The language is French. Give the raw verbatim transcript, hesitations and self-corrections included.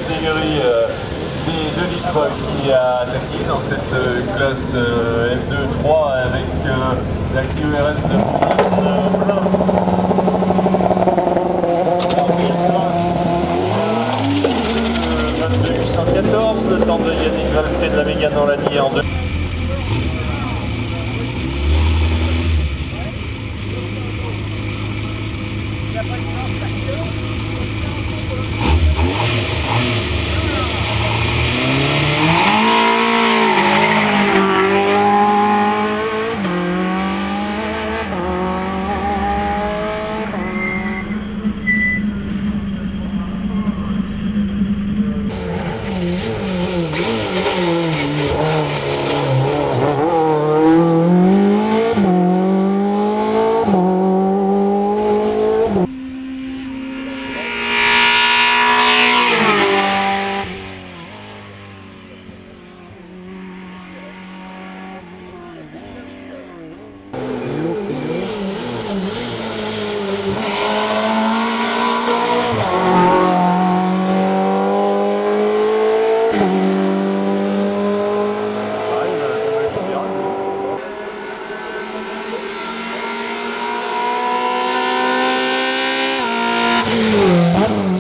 catégorie euh, des deux litres qui a attaqué dans cette euh, classe euh, F deux trois avec euh, la Clio R S de vingt-deux huit cent quatorze, le temps de Yannick Valfré de la Mégane on l'a dit en deux. Thank you.